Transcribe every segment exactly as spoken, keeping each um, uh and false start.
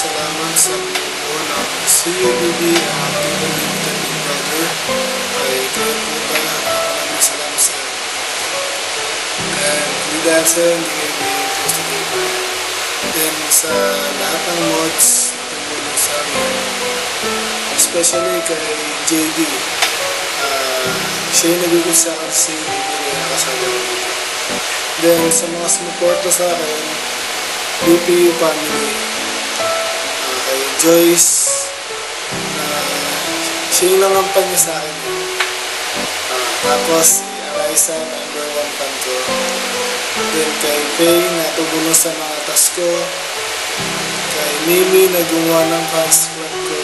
salamat sa buo ng C U B B ang ating limited big brother. Ay kayo po pala, maraming salamat sa inyo. And hindi dahil sa hindi kayo i-post na kayo. Then sa lahat ng mods na tumulong sa amin, especially kay J D, uh, siya yung nag-ugot sa akin sa C U B B rin nakasali ko dito. Then sa mga sumuporta sa akin, B P U family, uh, kay Joyce, na uh, siya yung nangampan niya sa akin. Uh, tapos si Arisa, number one fan ko. Then kay Faye na tumulong sa mga task ko. Kay Mimi na gumawa ng fans squad ko.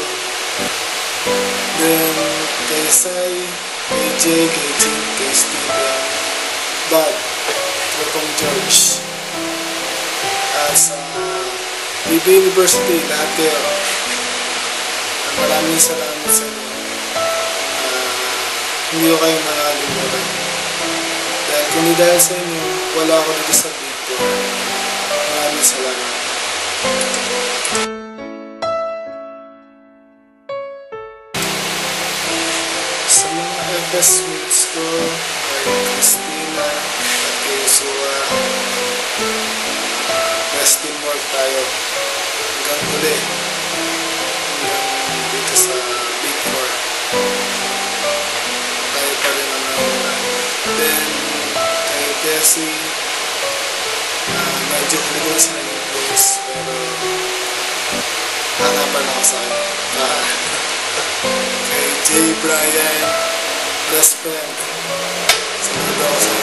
Then kay Sai, kay Jay, kay Jim, kay Steven, Bob, Tropong George. At sa B B University, lahat kayo. Maraming salamat sa inyo. Uh, hindi ko kayo makakalimutan. Dahil kung hindi dahil sa inyo, wala ako dito sa video. Maraming salamat. Sa mga F S mates ko, kay Christina at kay Sua, best teamwork tayo. Hanggang uli. Hanggang dito sa Big Four. Tayo pa rin ang nauna. Then, kay Tessie, uh, medyo huli sa naging place, pero hanapan ako sa akin. Uh, kay J. Brian, best friend. Saludo ako sa